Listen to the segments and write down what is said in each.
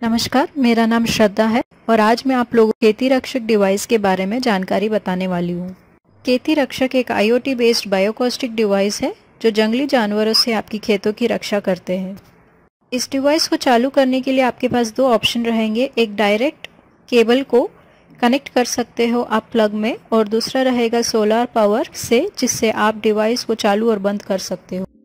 नमस्कार, मेरा नाम श्रद्धा है और आज मैं आप लोगों को खेती रक्षक डिवाइस के बारे में जानकारी बताने वाली हूँ। खेती रक्षक एक IoT बेस्ड बायोकॉस्टिक डिवाइस है जो जंगली जानवरों से आपकी खेतों की रक्षा करते हैं। इस डिवाइस को चालू करने के लिए आपके पास दो ऑप्शन रहेंगे। एक डायरेक्ट केबल को कनेक्ट कर सकते हो आप प्लग में, और दूसरा रहेगा सोलर पावर से, जिससे आप डिवाइस को चालू और बंद कर सकते हो।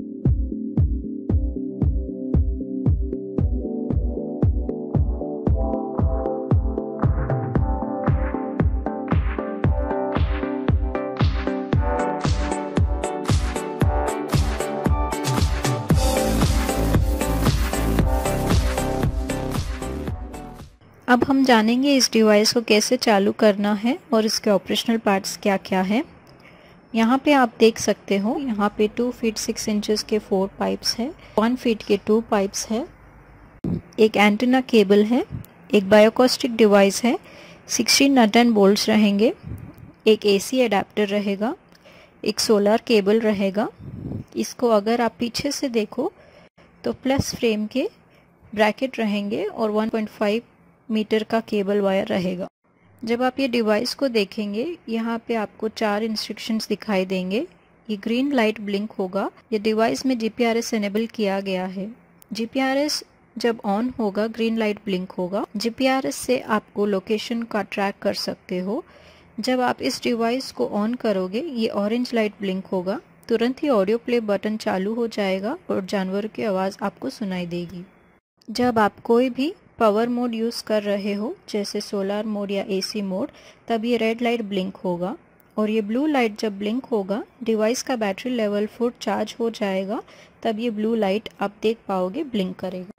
अब हम जानेंगे इस डिवाइस को कैसे चालू करना है और इसके ऑपरेशनल पार्ट्स क्या क्या हैं। यहाँ पे आप देख सकते हो, यहाँ पे 2 फीट 6 इंचेस के 4 पाइप्स हैं, 1 फीट के 2 पाइप्स है, एक एंटीना केबल है, एक बायोकॉस्टिक डिवाइस है, 16 नट एंड बोल्ट्स रहेंगे, एक AC अडेप्टर रहेगा, एक सोलर केबल रहेगा। इसको अगर आप पीछे से देखो तो प्लस फ्रेम के ब्रैकेट रहेंगे और 1.5 मीटर का केबल वायर रहेगा। जब आप ये डिवाइस को देखेंगे, यहाँ पे आपको 4 इंस्ट्रक्शंस दिखाई देंगे। ये ग्रीन लाइट ब्लिंक होगा। ये डिवाइस में GPRS एनेबल किया गया है। GPRS जब ऑन होगा, ग्रीन लाइट ब्लिंक होगा। GPRS से आपको लोकेशन का ट्रैक कर सकते हो। जब आप इस डिवाइस को ऑन करोगे, ये ऑरेंज लाइट ब्लिंक होगा। तुरंत ही ऑडियो प्ले बटन चालू हो जाएगा और जानवरों की आवाज़ आपको सुनाई देगी। जब आप कोई भी पावर मोड यूज़ कर रहे हो, जैसे सोलर मोड या AC मोड, तब ये रेड लाइट ब्लिंक होगा। और ये ब्लू लाइट जब ब्लिंक होगा, डिवाइस का बैटरी लेवल फुल चार्ज हो जाएगा, तब ये ब्लू लाइट आप देख पाओगे ब्लिंक करेगा।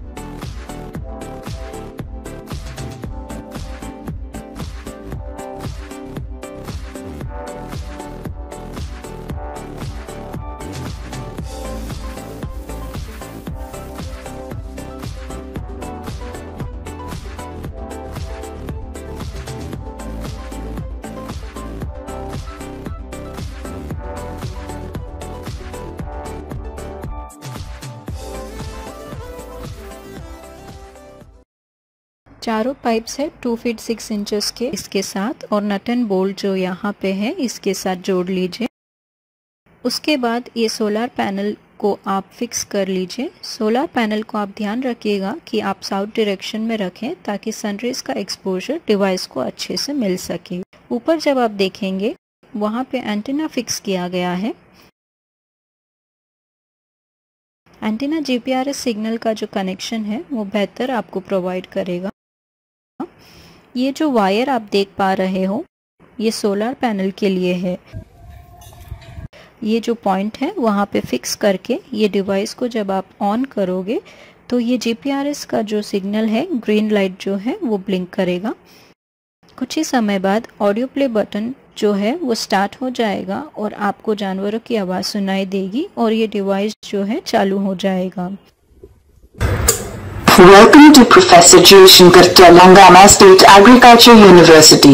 चारों पाइप्स है 2 फीट 6 इंचेस के इसके साथ, और नट एंड बोल्ट जो यहाँ पे है इसके साथ जोड़ लीजिए। उसके बाद ये सोलर पैनल को आप फिक्स कर लीजिए। सोलर पैनल को आप ध्यान रखिएगा कि आप साउथ डायरेक्शन में रखें ताकि सनरेज का एक्सपोजर डिवाइस को अच्छे से मिल सके। ऊपर जब आप देखेंगे, वहाँ पे एंटीना फिक्स किया गया है। एंटीना GPRS सिग्नल का जो कनेक्शन है वो बेहतर आपको प्रोवाइड करेगा। ये जो वायर आप देख पा रहे हो, ये सोलर पैनल के लिए है। ये जो पॉइंट है वहाँ पे फिक्स करके ये डिवाइस को जब आप ऑन करोगे तो ये GPRS का जो सिग्नल है, ग्रीन लाइट जो है वो ब्लिंक करेगा। कुछ ही समय बाद ऑडियो प्ले बटन जो है वो स्टार्ट हो जाएगा और आपको जानवरों की आवाज़ सुनाई देगी और ये डिवाइस जो है चालू हो जाएगा। Welcome to Professor Jayashankar Telangana State Agriculture University.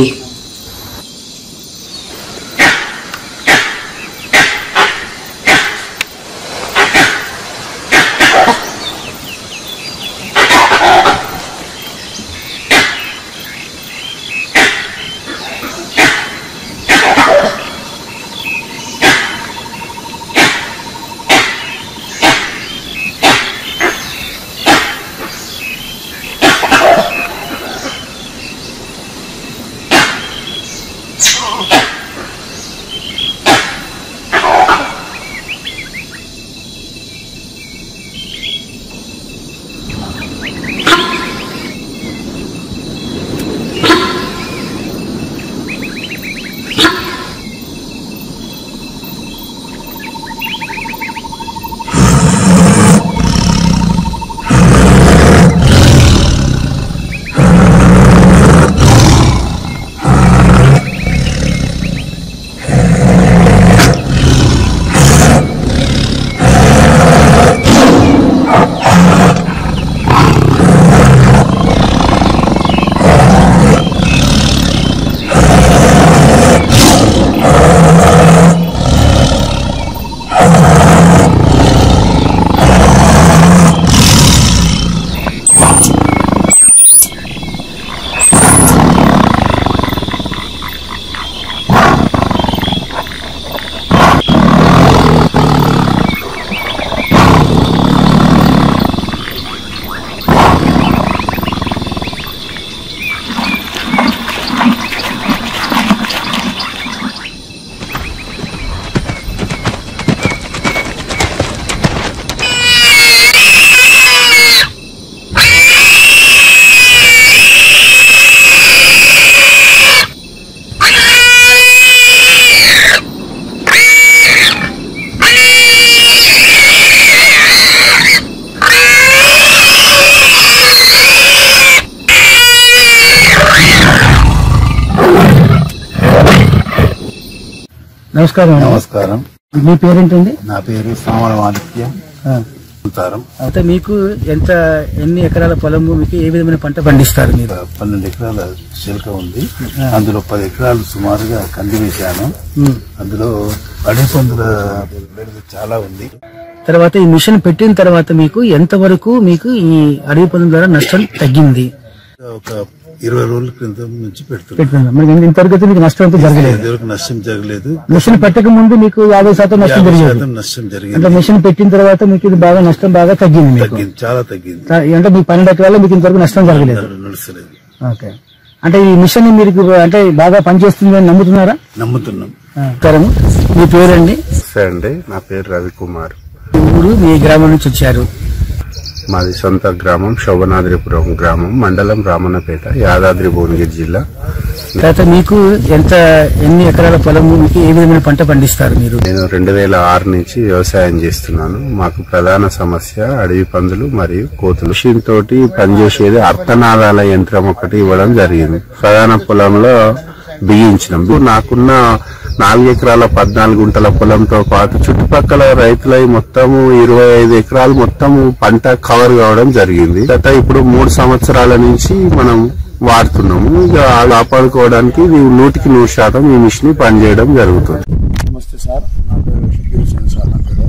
నమస్కారం. నమస్కారం. మీ పేరేంటండి? నా పేరు సామల మాణిక్య. అయితే మీకు ఎన్ని ఎకరాల పొలం భూమికి ఏ విధమైన పంట పండిస్తారు మీరు? 12 ఎకరాల చిలక ఉంది. అందులో 10 ఎకరాలు సుమారుగా కంది వేశాను. అందులో అడవి పందుల చాలా ఉంది. తర్వాత ఈ మిషన్ పెట్టిన తర్వాత మీకు ఎంతవరకు మీకు ఈ అడవి పందుల ద్వారా నష్టం తగ్గింది? ఒక 20 రోజుల క్రితం నుంచి పెడుతున్నాను. ఇంతవరకు మీకు నష్టం జరగలేదు? నష్టం జరగలేదు. మిషన్ పెట్టక ముందు మీకు 50% నష్టం జరిగింది. నష్టం జరిగింది. అంటే మిషన్ పెట్టిన తర్వాత మీకు ఇది బాగా నష్టం బాగా తగ్గింది. చాలా తగ్గింది. అంటే మీ 12 ఎకరాల్లో మీకు ఇంతవరకు నష్టం జరగలేదు. నడుస్తలేదు. ఓకే. అంటే ఈ మిషన్ మీరు అంటే బాగా పనిచేస్తుంది అని నమ్ముతున్నారా? నమ్ముతున్నాం. మీ పేరండి? అండి, నా పేరు రవికుమార్. ఊరు మీ గ్రామం నుంచి వచ్చారు? మాది సొంత గ్రామం శోభనాద్రిపురం గ్రామం, మండలం రామన్నపేట, యాదాద్రి భువనగిరి జిల్లా. తర్వాత మీకు ఎన్ని ఎకరాల పొలం భూమికి ఏ విధమైన పంట పండిస్తారు మీరు? నేను 2006 నుంచి వ్యవసాయం చేస్తున్నాను. మాకు ప్రధాన సమస్య అడవి పందులు మరియు కోతులు. మిషన్ తోటి పనిచేసేది అర్థనాదాల యంత్రం ఒకటి ఇవ్వడం జరిగింది. ప్రధాన పొలంలో బిగించినాం. నాకున్న 4 ఎకరాల 14 గుంటల పొలంతో పాటు చుట్టుపక్కల రైతులై మొత్తము 25 ఎకరాలు మొత్తము పంట కవర్ కావడం జరిగింది. గత ఇప్పుడు 3 సంవత్సరాల నుంచి మనం వాడుతున్నాము. ఇక కాపాడుకోవడానికి 100% ఈ మిషన్ పనిచేయడం జరుగుతుంది. నమస్తే సార్, నా పేరు షకీల్ హుసేన్ సార్. నా పేరు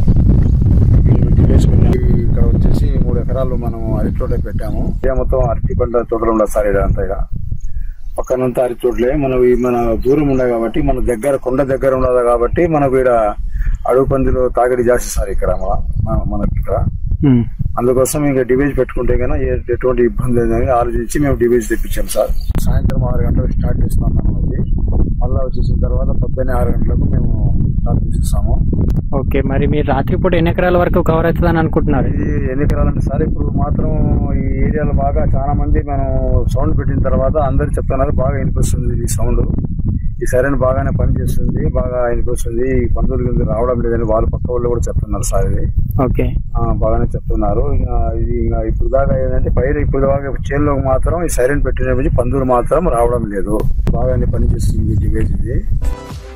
ఇక్కడ వచ్చేసి 3 ఎకరాలు మనం అరటి తోట పెట్టాము. మొత్తం అరటి పంట తోటలు ఉండదు సార్. ఇదంతా పక్కనంతా అరటి తోటలే. మన దూరం ఉండదు కాబట్టి, మన దగ్గర కొండ దగ్గర ఉండదు కాబట్టి మనకు ఇక్కడ అడవి పందులు తాకిడి జాస్తి సార్ ఇక్కడ మనకి ఇక్కడ. అందుకోసం ఇంకా డివైజ్ పెట్టుకుంటే కన్నా ఎటువంటి ఇబ్బంది లేదని ఆలోచించి మేము డివైజ్ తెప్పించాం సార్. సాయంత్రం 6 గంటలకు స్టార్ట్ చేస్తున్నాం మనం. అది మళ్ళీ వచ్చేసిన తర్వాత పొద్దున్నే 6 గంటలకు మేము స్టార్ట్ చేసేస్తాము. ఓకే. మరి మీరు రాత్రిపూట ఎన్ని ఎకరాల వరకు కవర్ అవుతుందని అనుకుంటున్నారు? ఎన్ని ఎకరాలంటే సార్, ఇప్పుడు మాత్రం ఈ ఏరియాలో బాగా చాలా మంది మనం సౌండ్ పెట్టిన తర్వాత అందరు చెప్తున్నారు బాగా వినిపిస్తుంది ఈ సౌండ్. ఈ సైరన్ బాగానే పనిచేస్తుంది, బాగా వినిపిస్తుంది. ఈ పందులు కింద రావడం లేదని వాళ్ళు పక్క వాళ్ళు కూడా చెప్తున్నారు సార్. ఇది ఓకే, బాగానే చెప్తున్నారు. ఇంకా ఇప్పుడు దాకా ఏంటంటే ఇప్పుడు దాకా చేనులో మాత్రం ఈ సైరన్ పెట్టిన పందులు మాత్రం రావడం లేదు. బాగానే పనిచేస్తుంది డివైస్ ఇది.